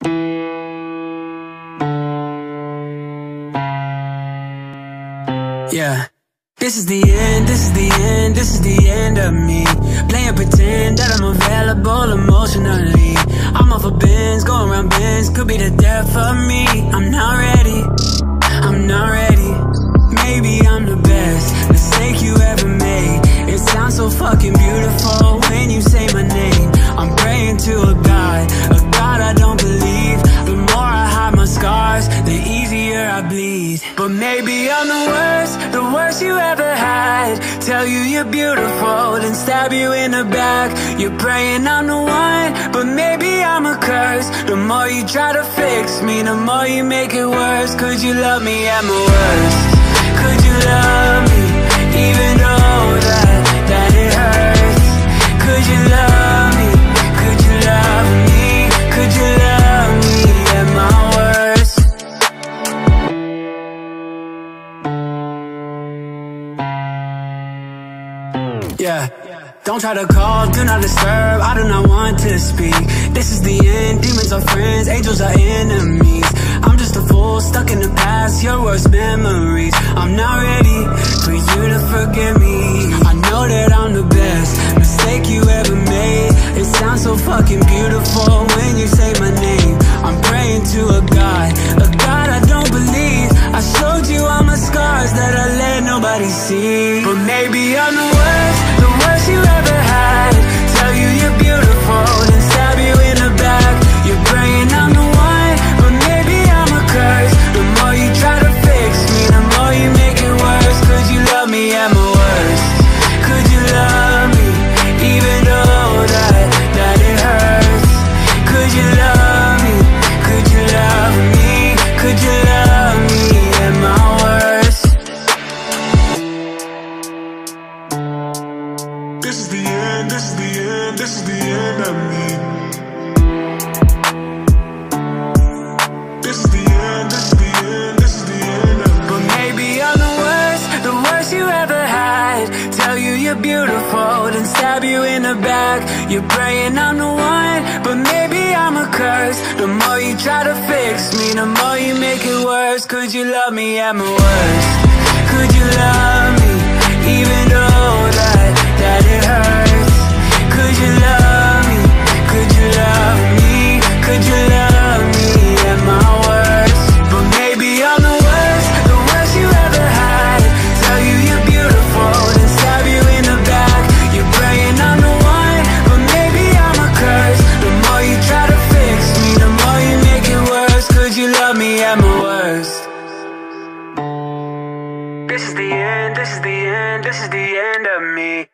Yeah. This is the end, this is the end, this is the end of me. Playing pretend that I'm available emotionally. I'm off of bins, going around bins, could be the death of me. I'm not ready, I'm not ready. Maybe I'm the best mistake you ever made. It sounds so fucking beautiful when you say my name. I'm praying to a God I don't believe. The more I hide my scars, the easier I bleed. But maybe I'm the worst you ever had. Tell you you're beautiful, then stab you in the back. You're praying I'm the one, but maybe I'm a curse. The more you try to fix me, the more you make it worse. Could you love me at my worst? Could you love me, even though that it hurts? Could you love me, could you love me? Could you love me at my worst? Yeah. Don't try to call, do not disturb, I do not want to speak. This is the end, demons are friends, angels are enemies. I'm just a fool, stuck in the past, your worst memories. I'm not ready for you to forgive me. I know that I'm the best mistake you ever made. It sounds so fucking beautiful when you say my name. I'm praying to a God I don't believe. I showed you all my scars that I let nobody see. But maybe I'm the worst you ever had. Tell you you're beautiful, then stab you in the back. You're praying I'm the one, but maybe I'm a curse. The more you try to fix me, the more you make it worse. Could you love me at my worst? Could you love me, even though that it hurts? Could you love me, could you love me? Could you love me at my worst? This is the end, this is the end, this is the end of me. This is the end, this is the end, this is the end of me. But maybe I'm the worst you ever had. Tell you you're beautiful, then stab you in the back. You're praying I'm the one, but maybe I'm a curse. The more you try to fix me, the more you make it worse. Could you love me at my worst? Could you love me, even though that it hurts? Could you love me, could you love me? Could you love me at my worst? But maybe I'm the worst you ever had. Tell you you're beautiful, then stab you in the back. You're praying I'm the one, but maybe I'm a curse. The more you try to fix me, the more you make it worse. Could you love me at my worst? This is the end, this is the end, this is the end of me.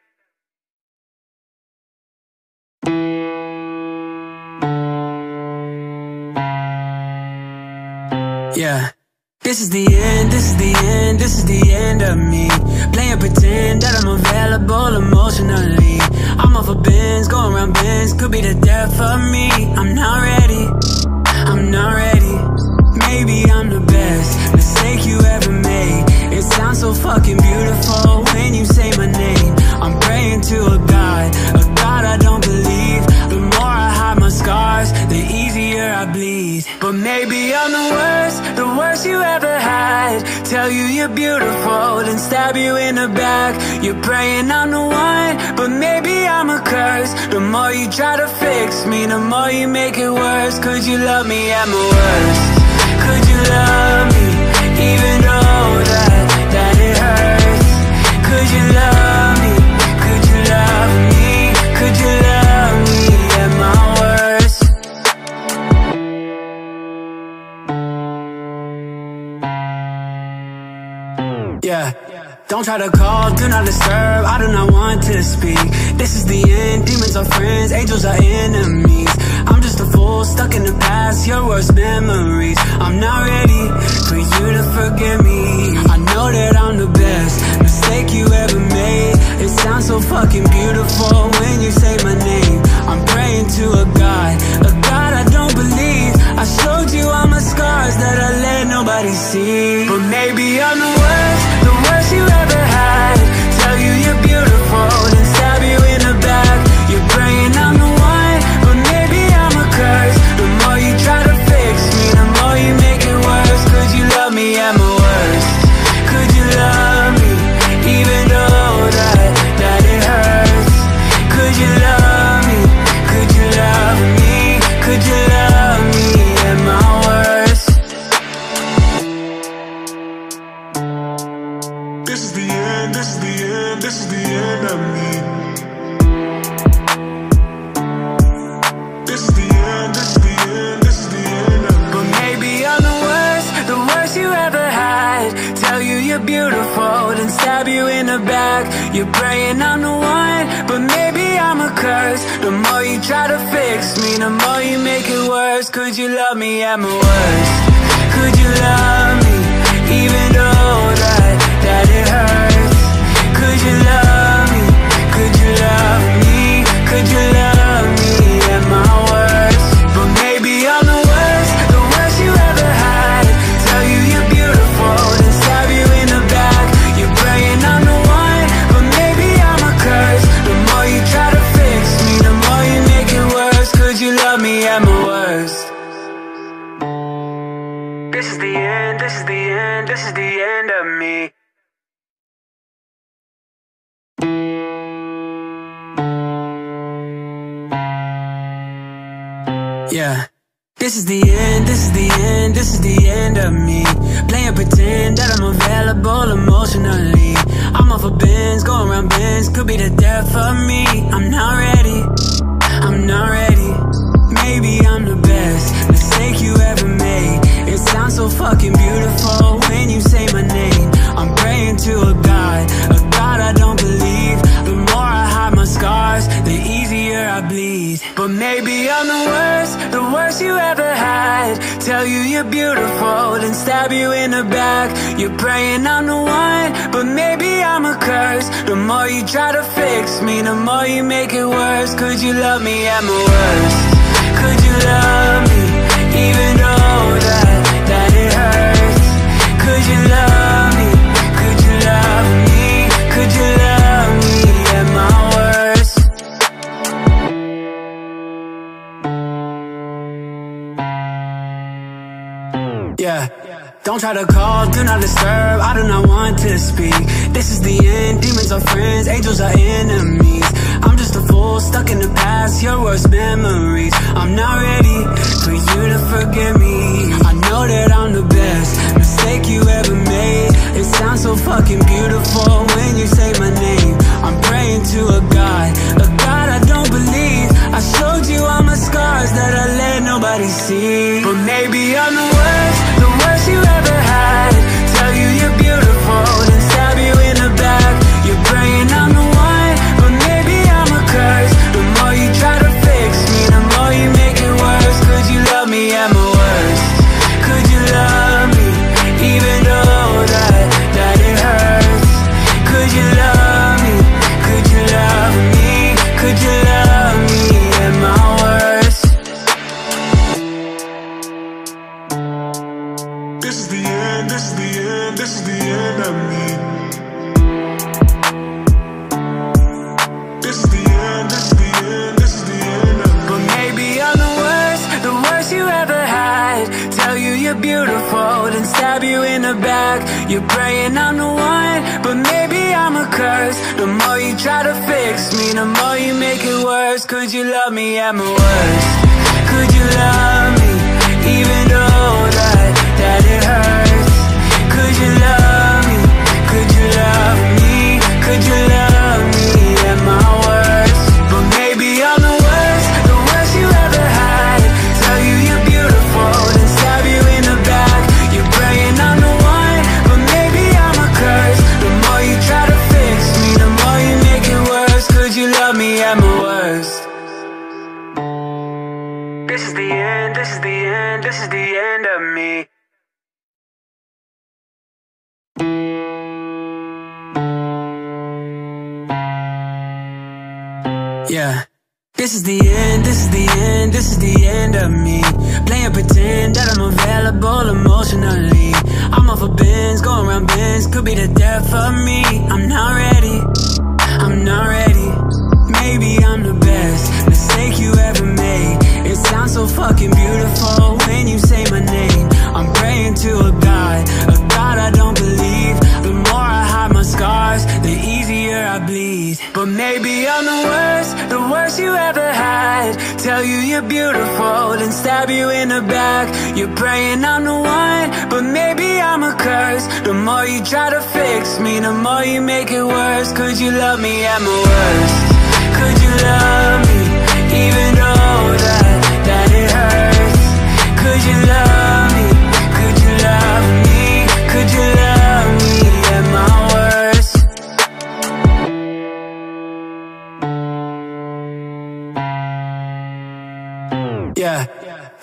Yeah. This is the end, this is the end, this is the end of me. Playing pretend that I'm available emotionally. I'm off of bins, going around bins, could be the death of me. I'm not ready, I'm not ready. Maybe I'm the best mistake you ever made. It sounds so fucking beautiful when you say my name. I'm praying to a God I don't believe. The more I hide my scars, the easier I bleed. But maybe I'm the worst you ever had. Tell you you're beautiful, then stab you in the back. You're praying I'm the one, but maybe I'm a curse. The more you try to fix me, the more you make it worse. Could you love me at my worst? Could you love me, even though that it hurts? Could you love me, could you love me? Could you love me at my worst? Yeah. Don't try to call, do not disturb, I do not want to speak. This is the end, demons are friends, angels are enemies. I'm just a fool, stuck in the past, your worst memories. I'm not ready for you to forgive me. I know that I'm the best mistake you ever made. It sounds so fucking beautiful when you say my name. I'm praying to a God I don't believe. I showed you all my scars that I let nobody see. But maybe I'm the worst you ever had. Tell you you're beautiful, then stab you in the back. You're praying I'm the one, but maybe I'm a curse. The more you try to the back. You're praying I'm the one, but maybe I'm a curse. The more you try to fix me, the more you make it worse. Could you love me at my worst? Could you love me, even though that it hurts? Could you love me? Could you love me? Could you love me at my worst? But maybe I'm the worst you ever had. Tell you you're beautiful, then stab you in the back. You're praying I'm the one, but maybe I'm a curse. The more you try to fix me, the more you make it worse. Could you love me at my worst? This is the end, this is the end, this is the end of me. Yeah. This is the end, this is the end, this is the end of me. Playing pretend that I'm available emotionally. I'm off of bins, going around bins, could be the death of me. I'm not ready, I'm not ready. Maybe I'm the best mistake you ever made. It sounds so fucking beautiful when you say my name. I'm praying to a God I don't believe. The more I hide my scars, the easier I bleed. But maybe I'm the worst you ever had. Tell you you're beautiful, then stab you in the back. You're praying I'm the one, but maybe I'm a curse. The more you try to fix me, the more you make it worse. Could you love me at my worst? Could you love me, even though that it hurts? Could you love me? Could you love me? Could you love me at my worst? Yeah. Don't try to call, do not disturb, I do not want to speak. This is the end, demons are friends, angels are enemies. I'm just a fool, stuck in the past, your worst memories. I'm not ready for you to forgive me. I know that I'm the best mistake you ever made. It sounds so fucking beautiful when you say my name. I'm praying to a God I don't believe. I showed you all my scars that I let nobody see. But maybe I'm the worst you ever had. Tell you you're beautiful, then stab you in the back. You're praying I'm the one, but maybe I'm a curse. The more you try to fix me, the more you make it worse. Could you love me at my worst? Could you love me, even though that it hurts? Could you love me? Could you love me? Could you love me at my worst? This is the end, this is the end, this is the end of me. This is the end, this is the end, this is the end of me. But maybe I'm the worst you ever had. Tell you you're beautiful, then stab you in the back. You're praying I'm the one, but maybe I'm a curse. The more you try to fix me, the more you make it worse. Could you love me at my worst? Could you love me, even though that it hurts? Could you love me? Could you love me? Could you love me at my worst? But maybe I'm the worst you ever had. Tell you you're beautiful, then stab you in the back. You're praying I'm the one, but maybe I'm a curse. The more you try to fix me, the more you make it worse. Could you love me at my worst? This is the end, this is the end, this is the end of me. Yeah. This is the end, this is the end, this is the end of me. Playing pretend that I'm available emotionally. I'm off of bins, going around bins, could be the death of me. I'm not ready, I'm not ready. Maybe I'm the best mistake you ever made. It sounds so fucking beautiful when you say my name. I'm praying to a God I don't believe. The more I hide my scars, the easier I bleed. But maybe I'm the worst you ever had. Tell you you're beautiful, then stab you in the back. You're praying I'm the one, but maybe I'm a curse. The more you try to fix me, the more you make it worse. Could you love me at my worst? Could you love me, even though that it hurts? Could you love me? Could you love me? Could you love me at my worst?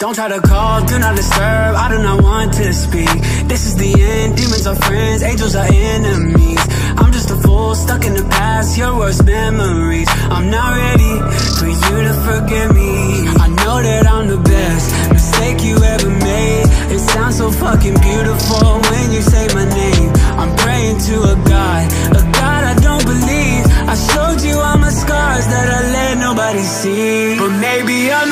don't try to call, do not disturb, I do not want to speak. This is the end, demons are friends, angels are enemies. I'm just a fool, stuck in the past, your worst memories. I'm not ready for you to forgive me. I know that I'm the best mistake you ever made. It sounds so fucking beautiful when you say my name. I'm praying to a God I don't believe. I showed you all my scars that I let nobody see. But maybe I'm